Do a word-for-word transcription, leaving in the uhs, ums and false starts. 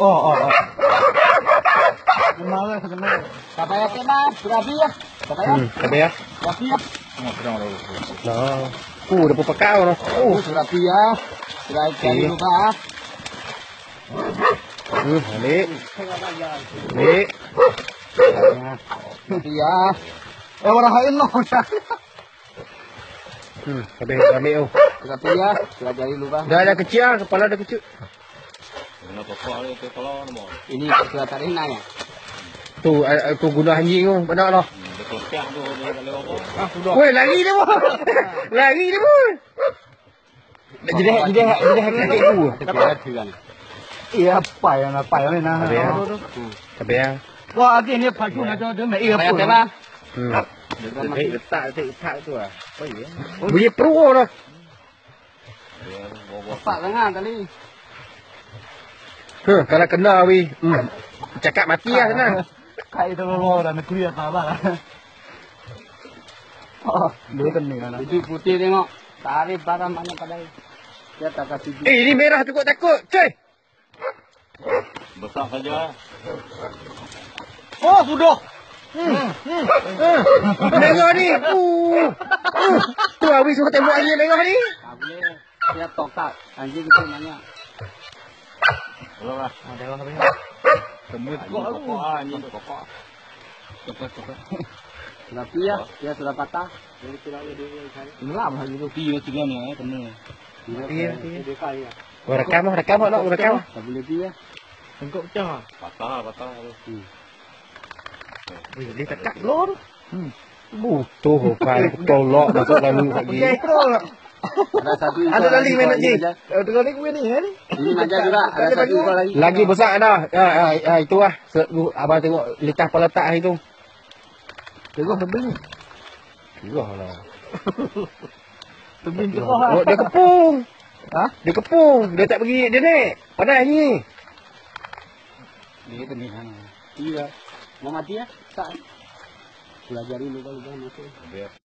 Oh, oh, oh. Kenal lah, kenal. Sampai ya kena, berapi ya. Sampai ya. Hmm, sabi ya. Berapi ya. Nah. Uh, udah pepakau no. Oh, berapi ya. Berapi kali lupa. Hmm, balik. Balik. Berapi ya. Eh, warahain no. Hmm, sabi ambil oh. Berapi ya. Pelajari lupa. Dah ada kecil, kepala dah kecil. Ini kelihatan ini nanya. Tu, uh, tu guna anjing tu, benar lah. Ah, sudah. Woi, lari dia pun. Lari dia pun. Jadi jadi jadi hati aku. Iya, apa yang apa yang ni nah. Sabi ya. Sabi ya. Wah, ini ni pacu nak ada mai iya Sampai pun. ya. Hmm. Letak letak letak tu ah. Apa ya? Bunyi pro dah. Letak tengah tadi. Huh, kalau kena wi. Hmm. Cakap mati lah sana. Kai tu lo dah nak kuliah apa lah. Oh, dia kan ni nah. Itu putih tengok. Tarik barang mana pada. Dia tak kasih. Eh, ini merah takut-takut. Cuy. Besar saja. Oh, sudah. Hmm. Hmm. Merah ni. Uh. Uh. Tu awi suka tembak ni merah ni. Tak boleh. Dia tok tak. Anjing itu nanya. Belum lah. Ada orang apa? Semut pokok ah, anjing pokok. Cepat cepat. Berapi ya. Dia sudah patah. Jadi kira dia cari. Ngelam lagi tu. Tiga tiga ni eh kena. Iya, Dia kaya. Oh, rekam lah, rekam lah, nak rekam. Tak boleh dia. Engkau pecah. Patah patah tu. Wih, dia tekak lo tu. Hmm. Butuh kan tolak masuk lalu lagi. Ada satu. Ada lagi main nak je. Ada lagi gue ni ni. Ini aja juga. Ada satu ekor lagi. Lagi besar dah. Ya, ya, ya itu lah. Se- Abang tengok letak peletak itu. Tengok tebing. Gah lah. Tebing Oh, dia kepung. Ha? Dia kepung. Dia tak pergi dia naik. Panas ni. Dia ni sana. Iya. Mau mati ya? Tak. Pelajari lupa lupa masuk.